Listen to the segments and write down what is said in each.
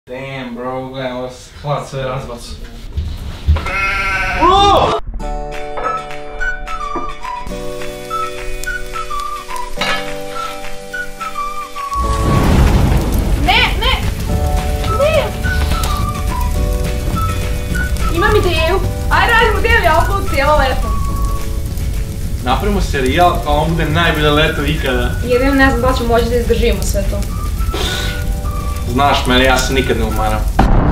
Damn bro, gledaj ovo hlad sve razbacu. Imam ideju, ajde radimo Daily Upload cijelo leto. Napravimo serijal kao on bude najbolje leto ikada. Jedino ne znam da ćemo moći da izdržimo sve to. Znaš mene, ja se nikad ne umaram.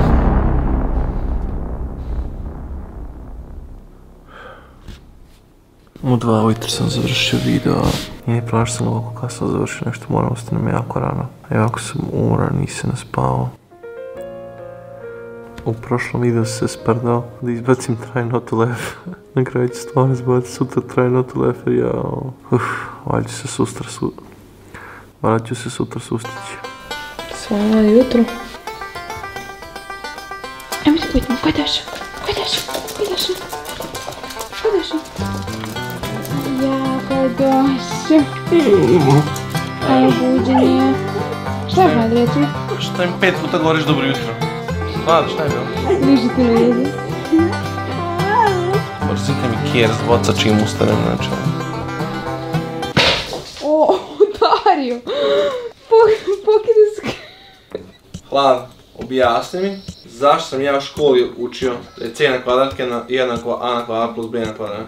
U 2 ujutro sam završio video. Nije pronašao sam ovako kada sam završio nešto, moram ostanem jako rano. Evo ako sam umoran, nisam naspavao. U prošlom videu se sprdao da izbacim try not to laugh. Na kraju ću stvarno izbaciti sutra try not to laugh jer jao. Valjda ću se sutra sustići. Slava jutro. Ajmo se pojitimo, ko je došao? Ko je došao? Ko je došao? Ko je došao? Ja, ko je došao? Ajmo buđenje. Šta je Vlad reći? Šta im 5 puta govoriš dobro jutro? Vlad, šta je bilo? Liži ti lezi. Brzite mi kjer s voca čim ustanem na čelo. O, Dario! Pokide se. Hlad, objasni mi zašto sam ja u školi učio da je c na kvadratke jednako a na kvadrat plus b na kvadrat.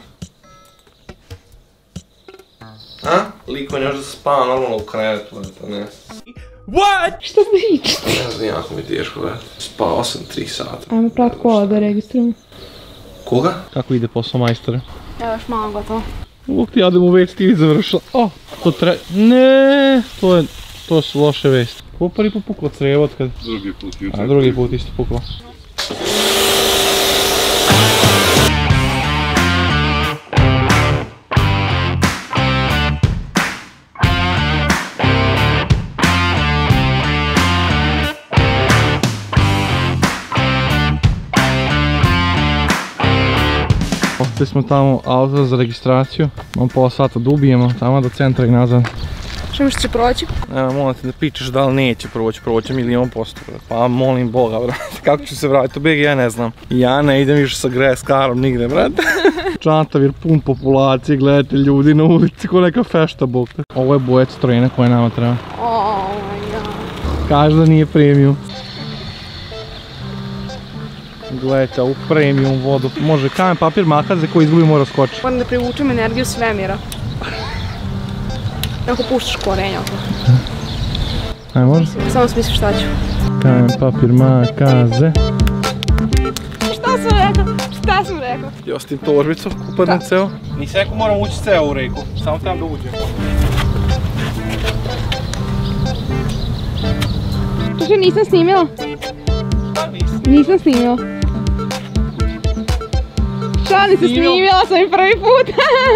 A? Liko je još da se spava normalno u krevetu, to ne. What? Šta pričate? Ne znam, jako mi je teško gledati. Spao sam 3 sata. Ajmo prat kola da registrujemo. Koga? Kako ide posao majstora? Evo još malo gotovo. Uvijek ti jademo već ti završila. To treba... Ne, to su loše vesti. Ko prvi put puklo crevo od kad... Drugi put jučer. A drugi put isto puklo. Ostavili smo tamo auto za registraciju. Imamo pola sata da ubijemo tamo do centra i nazad. Što misliš će proći? Evo, molim te da pričaš da li neće proći 1.000.000%. Pa molim Boga, brate, kako ću se vratiti u BG, ja ne znam. Ja ne idem više sa Karom nigde, brate. Čantavir pun populacije, gledajte ljudi na ulici ko neka fešta, bog. Ovo je bojec strojene koje nama treba. Oh my god. Kaži da nije premium. Gledajte, ovu premium vodu. Može kamen, papir, makaze koji izgubi mora skoči. Moram da privučem energiju svemira. Ako puštaš korenja ako. Ajde, može? Samo smisliš šta ću. Kamen, papir, makaze. Šta sam rekao? Šta sam rekao? Ja s tim torbicu upadnem ceo. Nisi rekao moram ući ceo u reku, samo trebam da uđem. Što nisam snimila? Šta nisi? Nisam snimila. Šta nisam snimila sam i prvi put.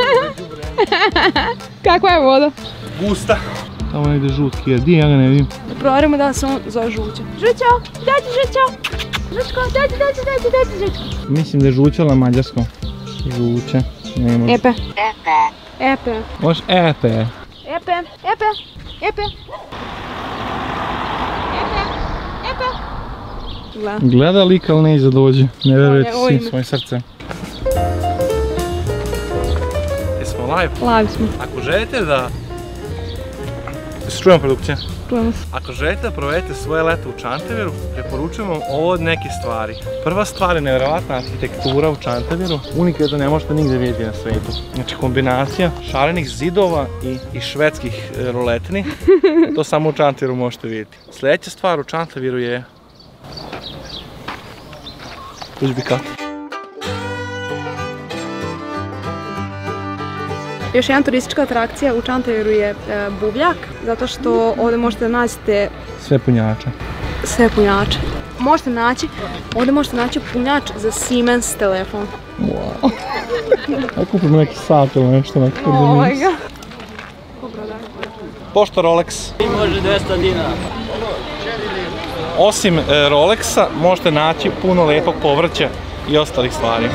Kakva je voda? Gusta. Tamo negdje žutki je, di ja ga ne vidim. Da proverimo da li se on zove Žuća. Žućo, dađi Žućo! Žučko, dađi Žučko! Mislim da je žućala na mađarskom. Žuće. Epe. Epe. Možeš epe. Epe. Gleda lik, ali neće da dođe. Ne verujete svim svojim srcem. Jesmo live? Live smo. Ako želite da... Se čujemo produkcija? Čujemo se. Ako želite da provedete svoje leto u Čantaviru, preporučujem vam ovo od neke stvari. Prva stvar je nevjerovatna arhitektura u Čantaviru. Unikatno ne možete nigdje vidjeti na svijetu. Znači kombinacija šarenih zidova i švedskih roletni. To samo u Čantaviru možete vidjeti. Sljedeća stvar u Čantaviru je... Uzbikat. Još jedna turistička atrakcija u Čantaviru je buvljak, zato što ovdje možete naći sve punjače. Sve punjače. Ovdje možete naći punjač za Siemens telefon. Wow. Ajde kupimo neki sat ili nešto na kod Oh my god. Pošto Rolex. Može 200 dinara. Osim Rolexa možete naći puno lijepog povrća i ostalih stvari.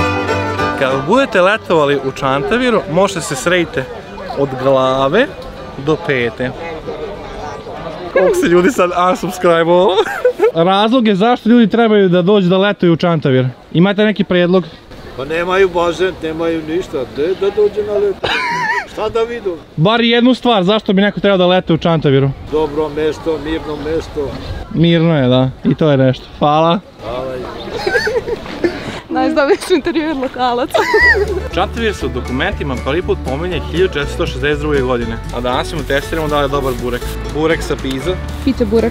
Kad budete letovali u Čantaviru, možete se srediti od glave do 5. Koliko se ljudi sad unsubscribe-ovalo? Razlog je zašto ljudi trebaju da dođu da letuju u Čantavir. Imate neki prijedlog? Pa nemaju bazen, nemaju ništa, da dođe na letu. Šta da vidu? Bar jednu stvar, zašto bi neko trebao da lete u Čantaviru? Dobro mjesto, mirno mjesto. Mirno je, da. I to je nešto. Hvala. Hvala. Najzdobiji su interijer lokalaca. Čantavir se u dokumentima prvi put pominje 1462. godine. A danas ćemo testiramo da li je dobar burek. Burek sa Piza. Pizza burek.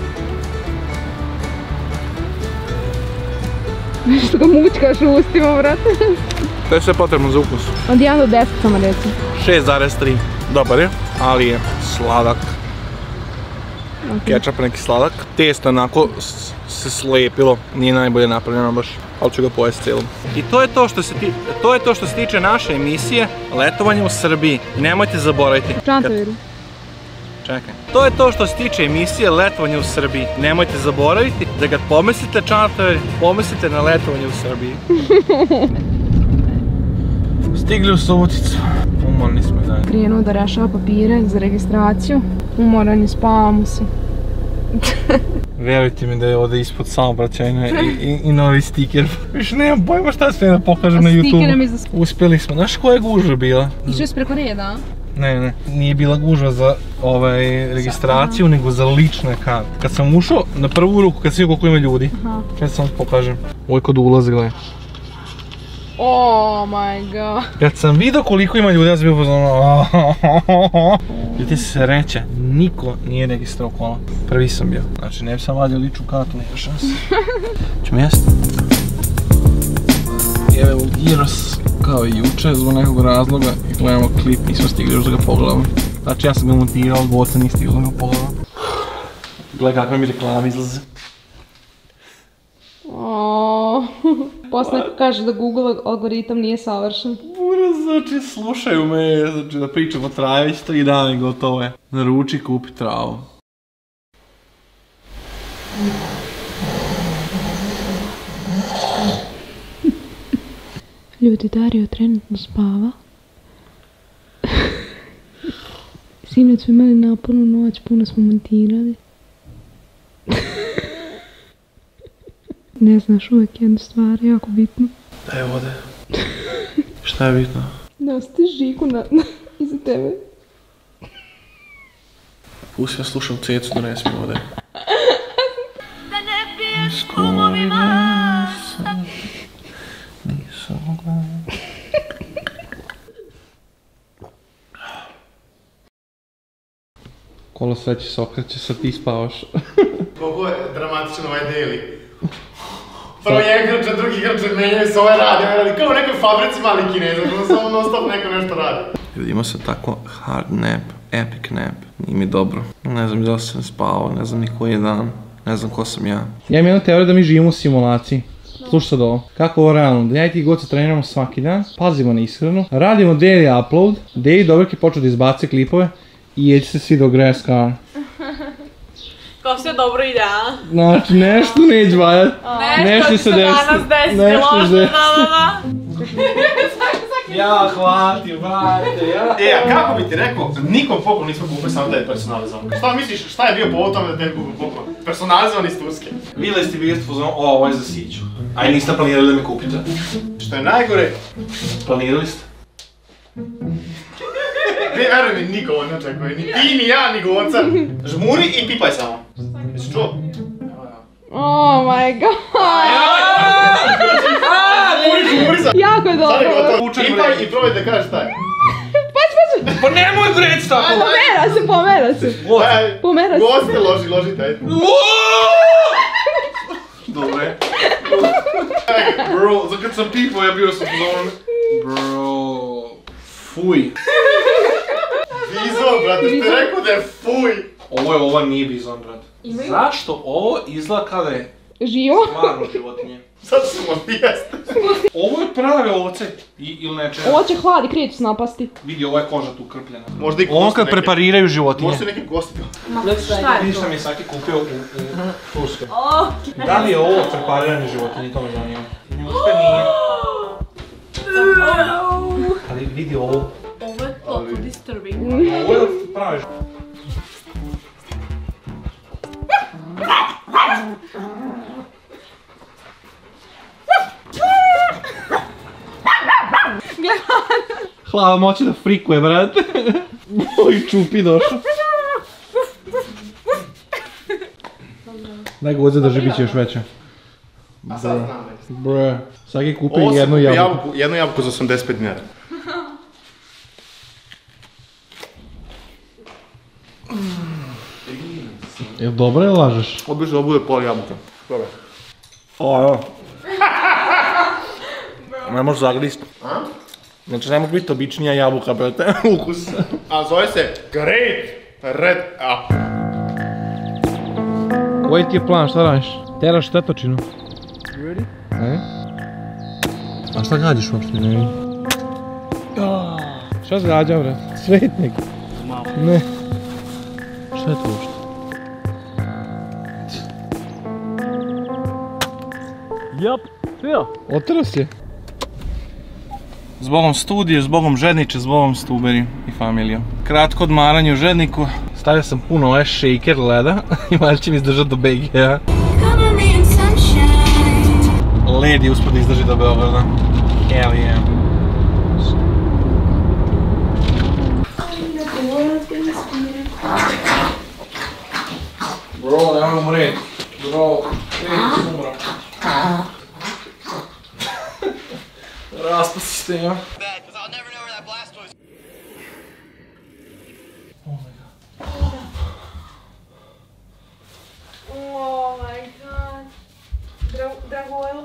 Nešto ga mučkaš u ustima, brate. To je sve potrebno za ukus. Od 1 do 10 samo reci. 6,3. Dobar je, ali je sladak. Kečap neki sladak. Test onako se slepilo, nije najbolje napravljeno baš, ali ću ga pojesti cijelom. I to je to što se tiče naše emisije Letovanje u Srbiji. I nemojte zaboraviti. U Čantaviru. Čekaj. To je to što se tiče emisije Letovanje u Srbiji. Nemojte zaboraviti da kad pomislite Čantavir, pomislite na letovanje u Srbiji. Stigli u Suboticu. Umorni smo dalje. Krenuo da rešava papire za registraciju. Umoran je, spavamo se. Vjerujte mi da je ovdje ispod saobraćajne i novi stiker. Više nemam pojma šta sve da pokažem na YouTube. Uspjeli smo. Znaš koja je gužva bila? Išao si preko reda, a? Ne, nije bila gužva za registraciju, nego za lične karte. Kad sam ušao na prvu ruku, kad sam vidio koliko ima ljudi, čekaj sam pokažem. Ovo je kod ulaza, gledaj. Oh my god. Kad sam vidio koliko ima ljudi, ja sam bio pozorno. Ljudi se reće, niko nije registrao kola. Prvi sam bio. Znači ne bi sam vadio ličnu kartu, nema šanse. Ćemo jesti. Evo gyros kao i juče zbog nekog razloga i gledamo klip, nismo stigli još da ga pogledamo. Znači ja sam ga montirao, Goca nije stigla da ga pogledamo. Gledaj kakve mi reklame izlaze. Posle neko kaže da Google algoritam nije savršen. Znači slušaju me, znači da pričamo traje već 3 dana i gotovo je. Naruči, kupi travu. Ljudi, Dario trenutno spava. Sinoć smo imali napornu noć, puno smo montirali. Ne znaš uvijek jednu stvar, jako bitno. Daj vode. Šta je bitno? Da ostaje žiku iza tebe. Pusti ja slušam cecu, donesi mi vode. Skori nas, nisam mogla. Kolo sreće se okreće, sad ti spavaš. Koliko je dramatičan ovaj daily. Prvo jedan igrač, drugi igrač, menjaju se ovaj radi, kao u nekoj fabrici mali Kineza, samo non stop neko nešto radi. Ljudi, imao sam tako hard nap, epic nap, nije mi dobro. Ne znam da sam spavao, ne znam ni koji je dan, ne znam ko sam ja. Ja imam jednu teoriju da mi živimo u simulaciji. Slušaj sad ovo, kako ovo realno, da ja i ti Goca treniramo svaki dan, pazimo na ishranu, radimo daily upload, Daily Dobrek je počeo da izbaci klipove i jeće se svi do Grass Car. Kao sve dobro ide, a? Znači, nešto neće valjati. Nešto se danas desiti, ložno, da. Ja hvatim, vrajte, ja. A kako bi ti rekao, nikom poklon nismo kupili, samo da je personalizovan. Šta misliš, šta je bio povod tome da tebi kupim poklon? Personalizovan iz Turske. Vidjeli ste bili ste pozvano, ovo je za Siću. A i niste planirali da me kupite. Što je najgore, Planirali ste? veruj mi, niko ovo ne očekuje, ni ti, ni ja, ni Goca. Žmuri i pipaj samo. Jesi čuo? Oh my god. Žmuri sam. Jako je Sad je dobro. gotovo. Pipaj i probaj da kažeš šta je. Pa nemoj breć tako! Pomera se. Pomera se. Goste ložite, ajde. Dobre. Bro, za kad sam pipao ja bio sam pozorno. Bro. Fuj. Bizon, brate, što je rekao da je fuj. Ovo nije bizon, brat. Zašto ovo izgleda kada je Živo? stvarno životinje? Sad ćemo jesti. Ovo je prave ovce ili neče. Ovo će hladi, krijeći se napasti. Vidi, ovo je koža tu krpljena. Možda i Ovo gosti kad neke. prepariraju životinje. Možda i neki gosti. Šta je Vidiš šta mi je Saki kupio u Turskoj. Da li je ovo prepariranje životinje, to me zanima. Ljudska nije. Ali vidi ovo. Ovo je to. ali... Disturbing. Ovo je da ti praviš. Hlava moći da frikuje, brate. Oj, čupi došao. Daj ga ovdje drži, bit će još veće. A sad znam već. Bre, svaki kupi Ovo sam jednu kupio jabuku. jednu jabuku za 85 dinara. Jel dobro ili lažeš? Obično da bude pol jabuka. Dobar. O, ne možeš zagrist. Znači ne može biti običnija jabuka, brate, ukus. A zove se Great Red Apple. Koji ti je plan, šta radiš? Teraš štetočinu. Ready? Ne? A šta gađaš uopšte, ne vidim? Šta zgađa, bre? Svetnik. Ne. Šta je to uopšte? Jop, bio. Otero si je. Zbogom studije, zbogom žedniče, zbogom stuberi i familija. Kratko odmaranje u žedniku. Stavio sam puno ovaj shaker leda i valjda će mi izdržati do BG-a. Led je uspio da izdrži do Beograda. Hell yeah. Bro, nemoj umret. Bro, neću umra. Raspasi ste, ja. Oh my god. Dragojlo.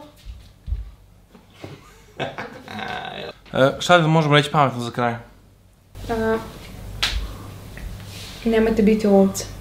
Šta da možemo reći pametno za kraj? Nemojte biti ovce.